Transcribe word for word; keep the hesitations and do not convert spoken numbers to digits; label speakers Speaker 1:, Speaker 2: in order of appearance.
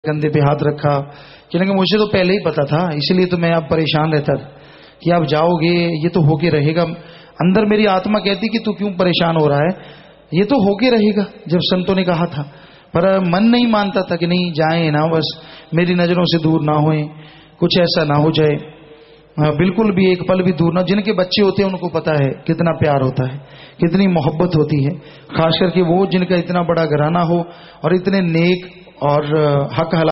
Speaker 1: कंधे पे हाथ रखा कि लेकिन मुझे तो पहले ही पता था, इसलिए तो मैं अब परेशान रहता था कि आप जाओगे, ये तो होके रहेगा। अंदर मेरी आत्मा कहती कि तू क्यों परेशान हो रहा है, ये तो होके रहेगा जब संतों ने कहा था। पर मन नहीं मानता था कि नहीं जाए ना, बस मेरी नजरों से दूर ना होए, कुछ ऐसा ना हो जाए, बिल्कुल भी एक पल भी दूर ना। जिनके बच्चे होते हैं उनको पता है कितना प्यार होता है, कितनी मोहब्बत होती है, खास करके वो जिनका इतना बड़ा घराना हो और इतने नेक और हक हलाल